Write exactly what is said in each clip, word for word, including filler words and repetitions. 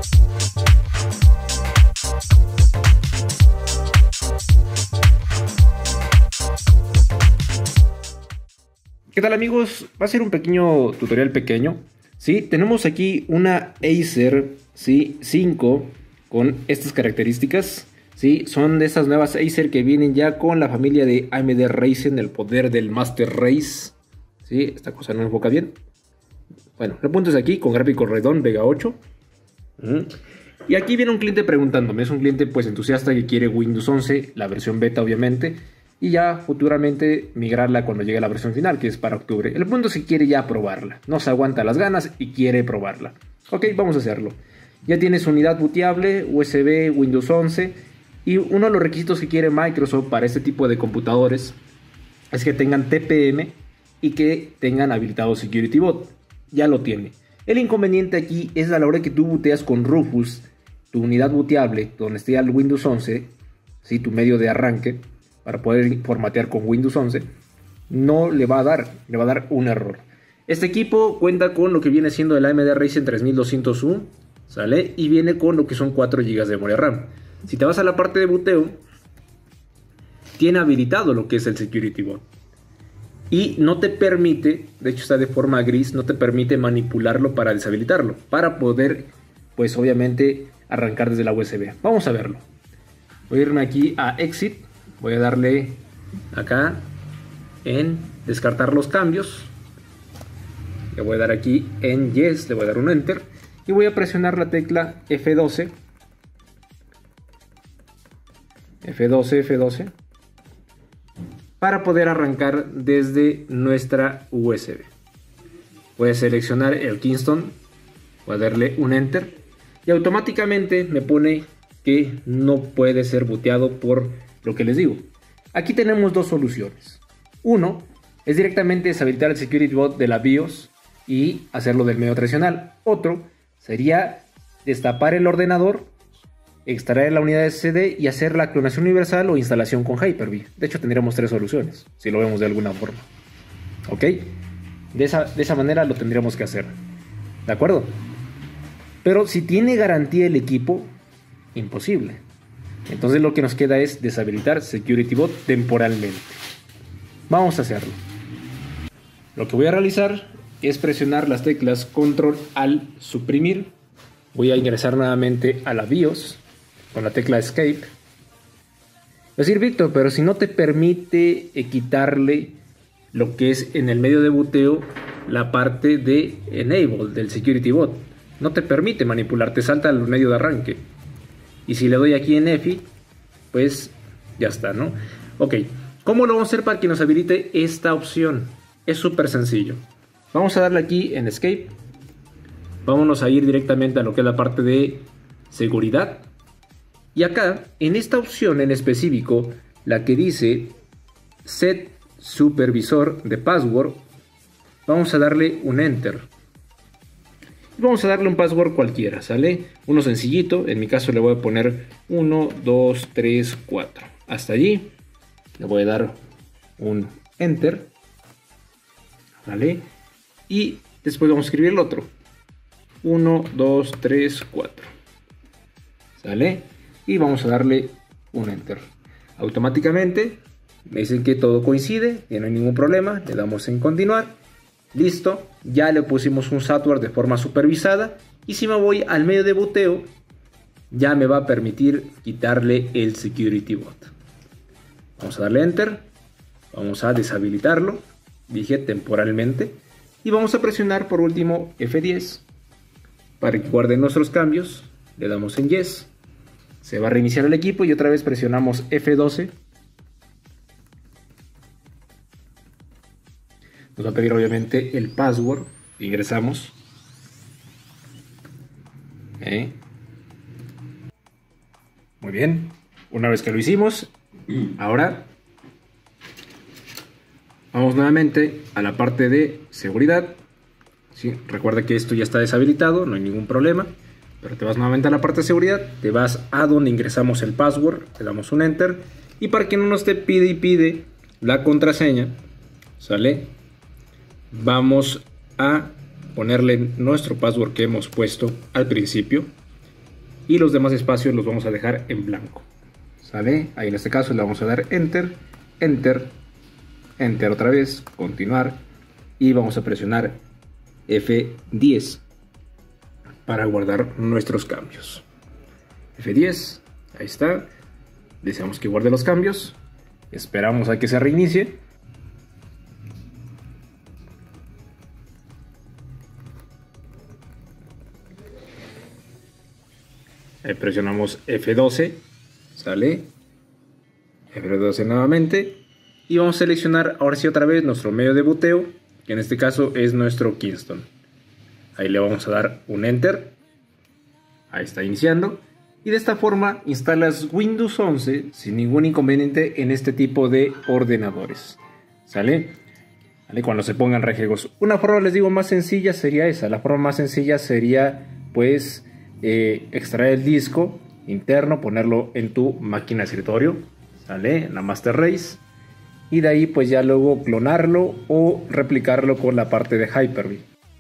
¿Qué tal, amigos? Va a ser un pequeño tutorial pequeño. ¿Sí? Tenemos aquí una Acer, ¿sí? cinco con estas características. ¿Sí? Son de esas nuevas Acer que vienen ya con la familia de A M D Ryzen, el poder del Master Race. ¿Sí? Esta cosa no enfoca bien. Bueno, el punto es aquí con gráfico Radeon Vega ocho. Uh-huh. Y aquí viene un cliente preguntándome. Es un cliente pues entusiasta que quiere Windows once, la versión beta obviamente, y ya futuramente migrarla cuando llegue la versión final, que es para octubre. El punto es que quiere ya probarla, no se aguanta las ganas y quiere probarla. Ok, vamos a hacerlo. Ya tienes unidad booteable, U S B, Windows once, y uno de los requisitos que quiere Microsoft para este tipo de computadores es que tengan T P M y que tengan habilitado Security Bot. Ya lo tiene. El inconveniente aquí es a la hora que tú booteas con Rufus tu unidad booteable, donde esté el Windows once, ¿sí? Tu medio de arranque, para poder formatear con Windows once, no le va a dar, le va a dar un error. Este equipo cuenta con lo que viene siendo el A M D Ryzen tres mil doscientos U, ¿sale? Y viene con lo que son cuatro gigas de memoria RAM. Si te vas a la parte de booteo, tiene habilitado lo que es el Security Bot. Y no te permite, de hecho está de forma gris, no te permite manipularlo para deshabilitarlo, para poder, pues obviamente, arrancar desde la U S B. Vamos a verlo. Voy a irme aquí a Exit. Voy a darle acá en descartar los cambios. Le voy a dar aquí en Yes, le voy a dar un Enter. Y voy a presionar la tecla F doce. F doce, F doce. Para poder arrancar desde nuestra U S B. Voy a seleccionar el Kingston. Voy a darle un Enter. Y automáticamente me pone que no puede ser booteado por lo que les digo. Aquí tenemos dos soluciones. Uno es directamente deshabilitar el Security Bot de la BIOS y hacerlo del medio tradicional. Otro sería destapar el ordenador, extraer la unidad S S D y hacer la clonación universal o instalación con Hyper-V. De hecho tendríamos tres soluciones, si lo vemos de alguna forma. ¿Ok? De esa, de esa manera lo tendríamos que hacer. ¿De acuerdo? Pero si tiene garantía el equipo, imposible. Entonces lo que nos queda es deshabilitar Security Bot temporalmente. Vamos a hacerlo. Lo que voy a realizar es presionar las teclas Control Alt Suprimir. Voy a ingresar nuevamente a la BIOS con la tecla Escape. Es decir, Víctor, pero si no te permite eh, quitarle lo que es en el medio de booteo la parte de Enable del Security Bot. No te permite manipular, te salta al medio de arranque. Y si le doy aquí en F I, pues ya está, ¿no? Ok, ¿cómo lo vamos a hacer para que nos habilite esta opción? Es súper sencillo. Vamos a darle aquí en Escape. Vámonos a ir directamente a lo que es la parte de seguridad. Y acá, en esta opción en específico, la que dice Set Supervisor de Password, vamos a darle un Enter. Vamos a darle un password cualquiera, ¿sale? Uno sencillito, en mi caso le voy a poner uno, dos, tres, cuatro. Hasta allí. Le voy a dar un Enter. ¿Vale? Y después vamos a escribir el otro. uno, dos, tres, cuatro. ¿Sale? Y vamos a darle un Enter. Automáticamente me dicen que todo coincide, que no hay ningún problema. Le damos en continuar. Listo, ya le pusimos un software de forma supervisada. Y si me voy al medio de booteo, ya me va a permitir quitarle el Security Bot. Vamos a darle Enter. Vamos a deshabilitarlo. Dije temporalmente. Y vamos a presionar por último F diez. Para que guarde nuestros cambios. Le damos en Yes. Se va a reiniciar el equipo y otra vez presionamos F doce. Nos va a pedir obviamente el password. Ingresamos. ¿Eh? Muy bien. Una vez que lo hicimos, ahora vamos nuevamente a la parte de seguridad. ¿Sí? Recuerda que esto ya está deshabilitado, no hay ningún problema. Pero te vas nuevamente a la parte de seguridad. Te vas a donde ingresamos el password. Le damos un Enter. Y para que no nos te pide y pide la contraseña, ¿sale? Vamos a ponerle nuestro password que hemos puesto al principio. y los demás espacios los vamos a dejar en blanco. ¿Sale? Ahí en este caso le vamos a dar Enter, Enter, Enter otra vez, continuar, y vamos a presionar F diez para guardar nuestros cambios. F diez, ahí está. Deseamos que guarde los cambios. Esperamos a que se reinicie. Ahí presionamos F doce, sale, F doce nuevamente, y vamos a seleccionar ahora sí otra vez nuestro medio de boteo, que en este caso es nuestro Kingston. Ahí le vamos a dar un Enter, ahí está iniciando, y de esta forma instalas Windows once sin ningún inconveniente en este tipo de ordenadores, ¿sale? ¿Vale? Cuando se pongan rejegos. Una forma, les digo, más sencilla sería esa. La forma más sencilla sería, pues, eh, extraer el disco interno, ponerlo en tu máquina de escritorio, ¿sale? En la Master Race. Y de ahí, pues, ya luego clonarlo o replicarlo con la parte de Hyper-V.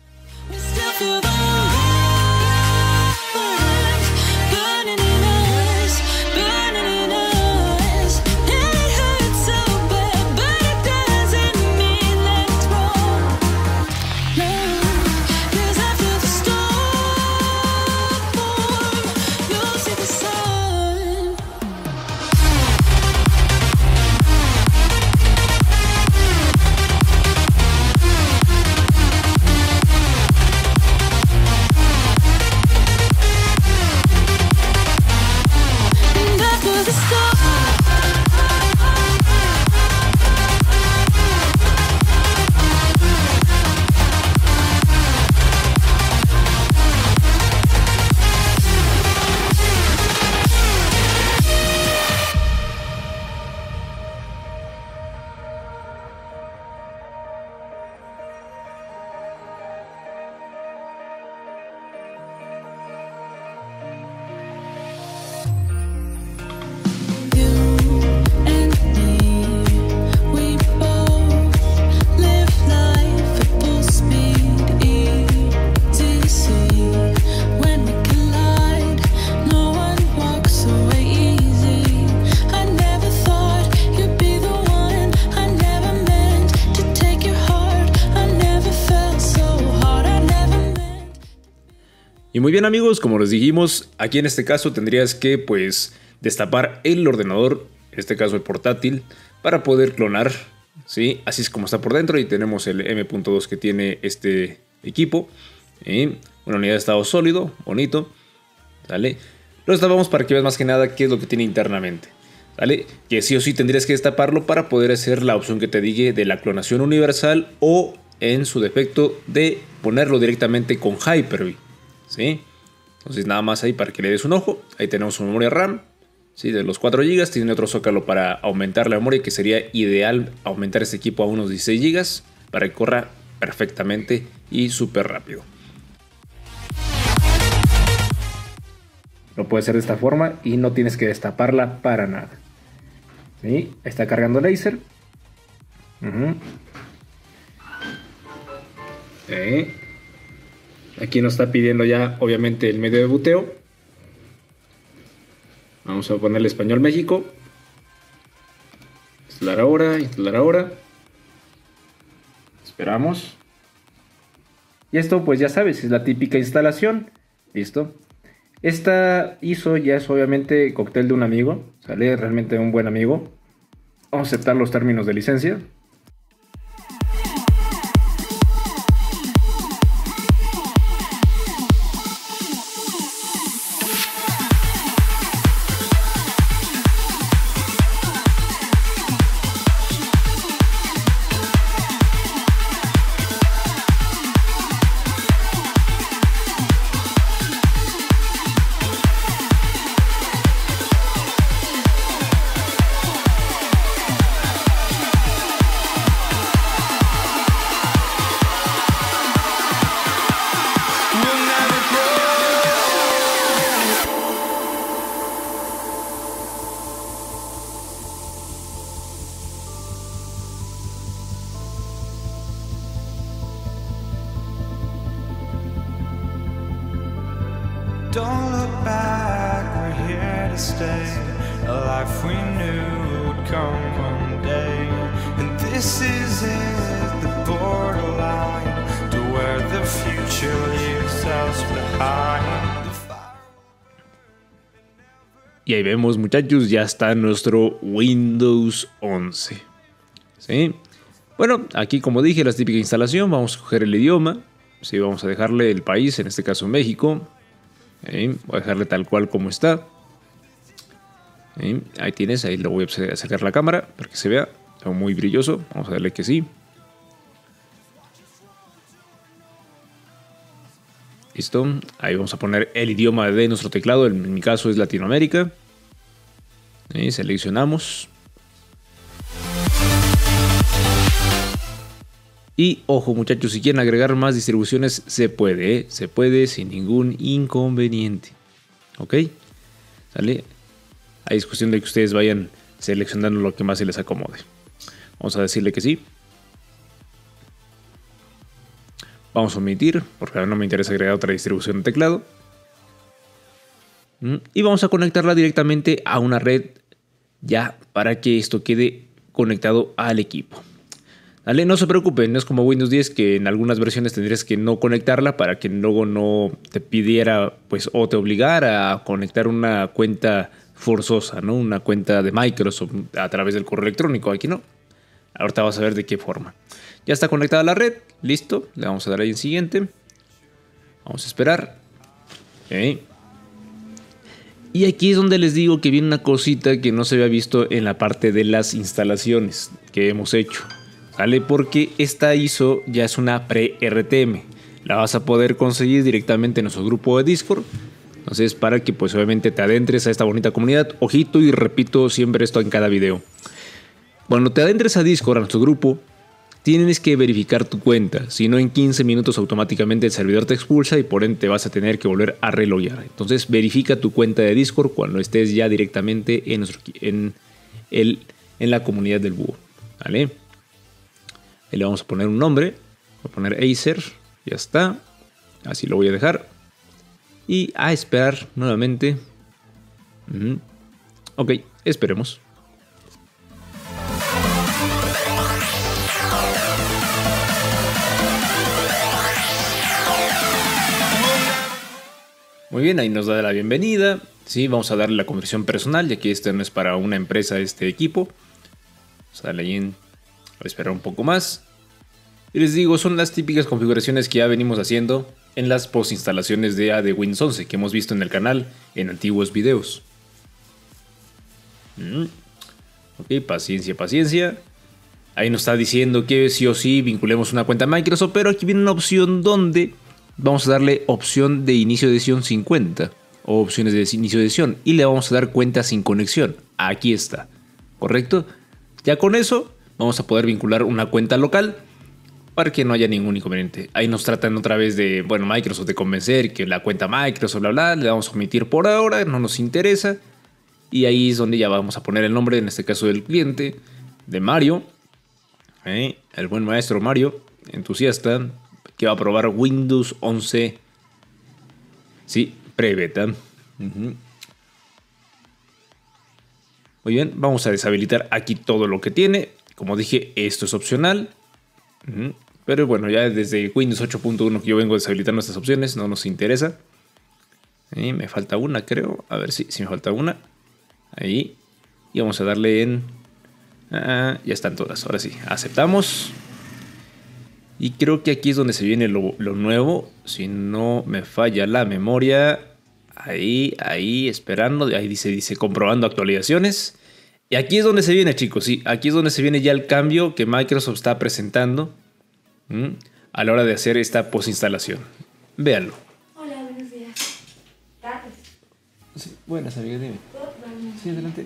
Y muy bien, amigos, como les dijimos, aquí en este caso tendrías que, pues, destapar el ordenador, en este caso el portátil, para poder clonar, ¿sí? Así es como está por dentro, y tenemos el M punto dos que tiene este equipo, ¿sí? Una unidad de estado sólido, bonito, ¿vale? Lo destapamos para que veas más que nada qué es lo que tiene internamente, ¿vale? Que sí o sí tendrías que destaparlo para poder hacer la opción que te dije de la clonación universal, o en su defecto de ponerlo directamente con Hyper-V, ¿sí? Entonces nada más ahí para que le des un ojo. Ahí tenemos su memoria RAM, ¿sí? De los cuatro gigas. Tiene otro zócalo para aumentar la memoria, que sería ideal aumentar este equipo a unos dieciséis gigas para que corra perfectamente y súper rápido. Lo puedes hacer de esta forma y no tienes que destaparla para nada, ¿sí? Está cargando láser. Uh-huh. ¿Sí? Aquí nos está pidiendo ya, obviamente, el medio de boteo. Vamos a ponerle español México. Instalar ahora, instalar ahora. Esperamos. Y esto, pues ya sabes, es la típica instalación. Listo. Esta I S O ya es obviamente cóctel de un amigo. Sale realmente un buen amigo. Vamos a aceptar los términos de licencia. Don't look back. to stay, a life we knew would come one day. And this is it, the borderline to where the future leaves us behind. Y ahí vemos, muchachos, ya está nuestro Windows once. ¿Sí? Bueno, aquí como dije, la típica instalación, vamos a escoger el idioma. Sí, vamos a dejarle el país, en este caso México. ¿Sí? Voy a dejarle tal cual como está. ¿Sí? Ahí tienes, ahí lo voy a sacar la cámara para que se vea. Está muy brilloso, vamos a darle que sí. Listo, ahí vamos a poner el idioma de nuestro teclado, en mi caso es Latinoamérica. Y seleccionamos. Y ojo, muchachos, si quieren agregar más distribuciones, se puede, ¿eh? Se puede sin ningún inconveniente. ¿Ok? ¿Sale? Ahí es cuestión de que ustedes vayan seleccionando lo que más se les acomode. Vamos a decirle que sí. Vamos a omitir, porque ahora no me interesa agregar otra distribución de teclado. Y vamos a conectarla directamente a una red ya para que esto quede conectado al equipo. ¿Vale? No se preocupen, no es como Windows diez que en algunas versiones tendrías que no conectarla para que luego no te pidiera pues, o te obligara a conectar una cuenta forzosa, ¿no? Una cuenta de Microsoft a través del correo electrónico. Aquí no. Ahorita vas a ver de qué forma. Ya está conectada la red, listo, le vamos a dar ahí en siguiente. Vamos a esperar. Okay. Y aquí es donde les digo que viene una cosita que no se había visto en la parte de las instalaciones que hemos hecho. ¿Vale? Porque esta I S O ya es una pre-R T M. La vas a poder conseguir directamente en nuestro grupo de Discord. Entonces para que pues obviamente te adentres a esta bonita comunidad. Ojito, y repito siempre esto en cada video. Cuando te adentres a Discord, a nuestro grupo, tienes que verificar tu cuenta, si no en quince minutos automáticamente el servidor te expulsa y por ende te vas a tener que volver a reloguear. Entonces verifica tu cuenta de Discord cuando estés ya directamente en, nuestro, en, el, en la comunidad del búho. ¿Vale? Ahí le vamos a poner un nombre, voy a poner Acer, ya está, así lo voy a dejar. Y a esperar nuevamente. Uh-huh. Ok, esperemos. Muy bien, ahí nos da la bienvenida. Sí, vamos a darle la configuración personal, ya que este no es para una empresa, este equipo. Vamos a darle ahí en... Voy a esperar un poco más. Y les digo, son las típicas configuraciones que ya venimos haciendo en las postinstalaciones de, de Windows once que hemos visto en el canal en antiguos videos. Mm. Ok, paciencia, paciencia. Ahí nos está diciendo que sí o sí vinculemos una cuenta Microsoft, pero aquí viene una opción donde... Vamos a darle opción de inicio de sesión sin cuenta o opciones de inicio de sesión y le vamos a dar cuenta sin conexión. Aquí está, ¿correcto? Ya con eso vamos a poder vincular una cuenta local para que no haya ningún inconveniente. Ahí nos tratan otra vez de, bueno, Microsoft de convencer que la cuenta Microsoft, bla, bla, le vamos a omitir por ahora, no nos interesa. Y ahí es donde ya vamos a poner el nombre, en este caso del cliente, de Mario, ¿eh? El buen maestro Mario, entusiasta, que va a probar Windows once, sí, pre-beta. Uh-huh. Muy bien, vamos a deshabilitar aquí todo lo que tiene. Como dije, esto es opcional. Uh-huh. Pero bueno, ya desde Windows ocho punto uno que yo vengo deshabilitando estas opciones, no nos interesa. Y me falta una, creo. A ver si, si me falta una. Ahí. Y vamos a darle en... Ah, ya están todas, ahora sí. Aceptamos. Y creo que aquí es donde se viene lo, lo nuevo. Si no me falla la memoria. Ahí, ahí, esperando. Ahí dice, dice comprobando actualizaciones. Y aquí es donde se viene, chicos. Sí, aquí es donde se viene ya el cambio que Microsoft está presentando. ¿m? A la hora de hacer esta postinstalación. Véanlo. Hola, buenos días. Tardes. Sí, buenas, amigas, dime. Sí, adelante.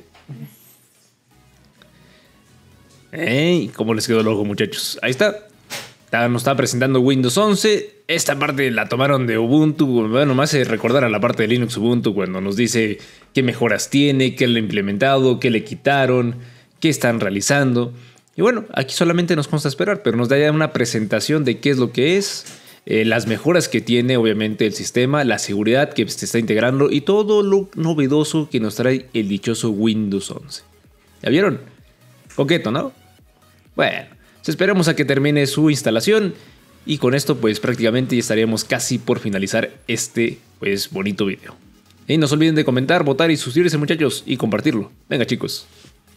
Hey, ¿cómo les quedó el ojo, muchachos? Ahí está. Nos está presentando Windows once. Esta parte la tomaron de Ubuntu. Bueno, más es recordar a la parte de Linux Ubuntu cuando nos dice qué mejoras tiene, qué le ha implementado, qué le quitaron, qué están realizando. Y bueno, aquí solamente nos consta esperar, pero nos da ya una presentación de qué es lo que es. eh, las mejoras que tiene obviamente el sistema, la seguridad que se está integrando y todo lo novedoso que nos trae el dichoso Windows once. ¿Ya vieron? Coqueto, ¿no? Bueno, esperemos a que termine su instalación y con esto pues prácticamente ya estaríamos casi por finalizar este pues bonito video. Y no se olviden de comentar, votar y suscribirse, muchachos, y compartirlo. Venga, chicos.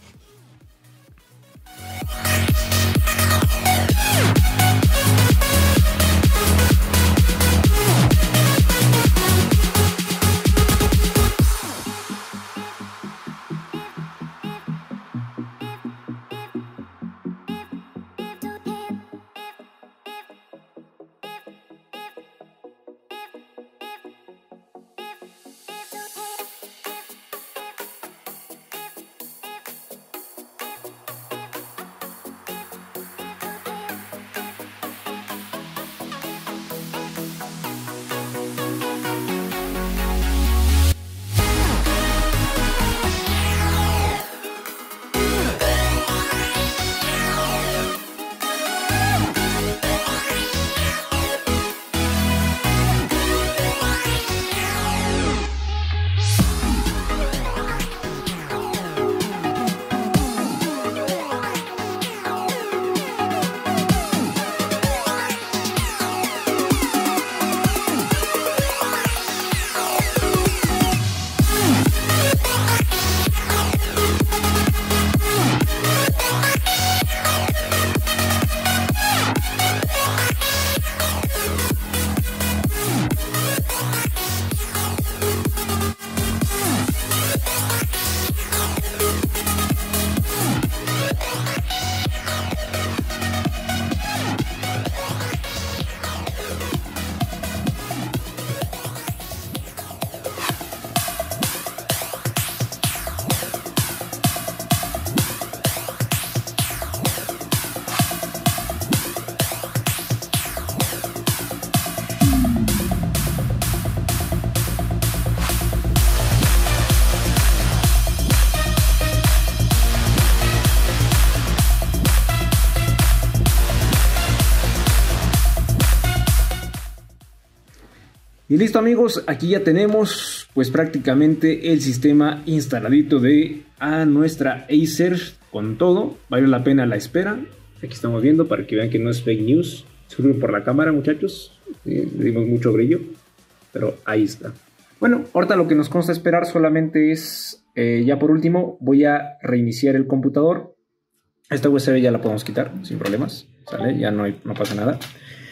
Y listo, amigos, aquí ya tenemos pues prácticamente el sistema instaladito de a nuestra Acer con todo. Vale la pena la espera. Aquí estamos viendo para que vean que no es fake news. Disculpen por la cámara, muchachos, eh, le dimos mucho brillo, pero ahí está. Bueno, ahorita lo que nos consta esperar solamente es, eh, ya por último, voy a reiniciar el computador. Esta U S B ya la podemos quitar sin problemas, ¿sale? Ya no, hay, no pasa nada.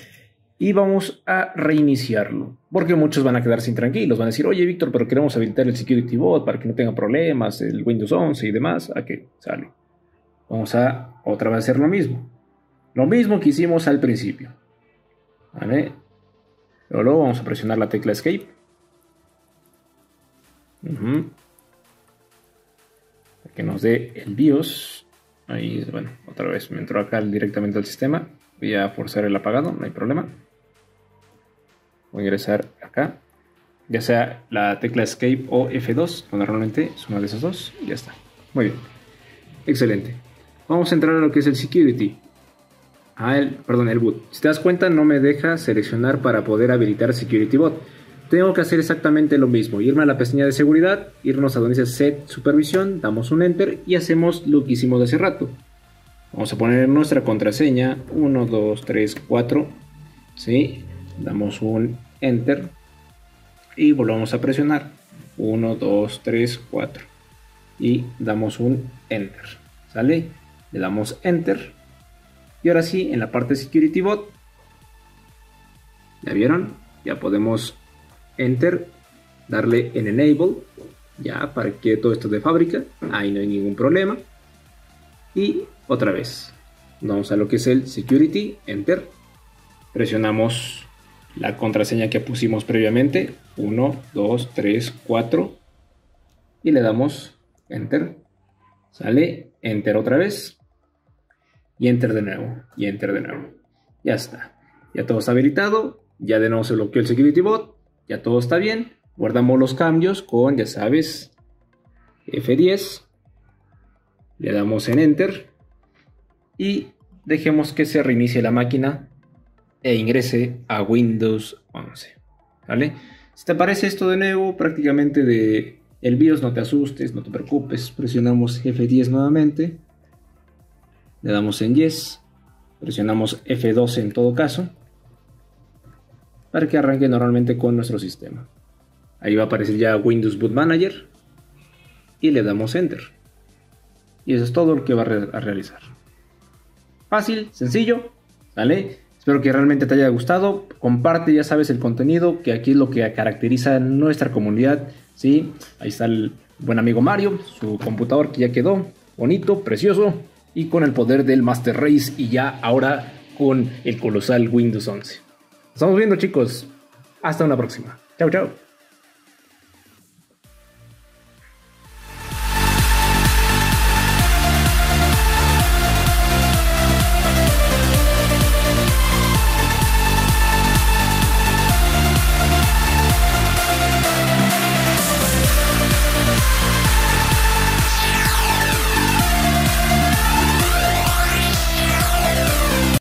Y vamos a reiniciarlo, porque muchos van a quedarse intranquilos, van a decir, oye Víctor, pero queremos habilitar el Security Bot para que no tenga problemas, el Windows once y demás. ¿A qué? Sale. Vamos a otra vez hacer lo mismo. Lo mismo que hicimos al principio. ¿Vale? Pero luego vamos a presionar la tecla Escape. Uh-huh. Para que nos dé el BIOS. Ahí, bueno, otra vez me entró acá directamente al sistema. Voy a forzar el apagado, no hay problema. Voy a ingresar acá, ya sea la tecla Escape o F dos, que normalmente es una de esas dos, y ya está. Muy bien, excelente. Vamos a entrar a lo que es el Security. Ah, el, perdón, el boot. Si te das cuenta, no me deja seleccionar para poder habilitar Security Bot. Tengo que hacer exactamente lo mismo, irme a la pestaña de seguridad, irnos a donde dice Set Supervisión, damos un Enter y hacemos lo que hicimos hace rato. Vamos a poner nuestra contraseña uno, dos, tres, cuatro, ¿sí? Damos un Enter y volvemos a presionar uno, dos, tres, cuatro y damos un Enter, ¿sale? Le damos Enter y ahora sí, en la parte de Security Bot, ¿ya vieron? Ya podemos Enter, darle en Enable, ya para que todo esto de fábrica, ahí no hay ningún problema. Y otra vez, vamos a lo que es el Security, Enter, presionamos la contraseña que pusimos previamente, uno, dos, tres, cuatro, y le damos Enter, sale, Enter otra vez, y Enter de nuevo, y Enter de nuevo, ya está, ya todo está habilitado, ya de nuevo se bloqueó el Security Bot, ya todo está bien, guardamos los cambios con, ya sabes, F diez, le damos en Enter, y dejemos que se reinicie la máquina e ingrese a Windows once. ¿Vale? Si te aparece esto de nuevo, prácticamente de el BIOS, no te asustes, no te preocupes. Presionamos F diez nuevamente. Le damos en Yes. Presionamos F doce en todo caso, para que arranque normalmente con nuestro sistema. Ahí va a aparecer ya Windows Boot Manager. Y le damos Enter. Y eso es todo lo que va a, re a realizar. Fácil, sencillo, ¿vale? Espero que realmente te haya gustado. Comparte, ya sabes, el contenido, que aquí es lo que caracteriza nuestra comunidad, ¿sí? Ahí está el buen amigo Mario, su computador que ya quedó bonito, precioso, y con el poder del Master Race, y ya ahora con el colosal Windows once. Nos estamos viendo, chicos. Hasta una próxima. Chao, chao.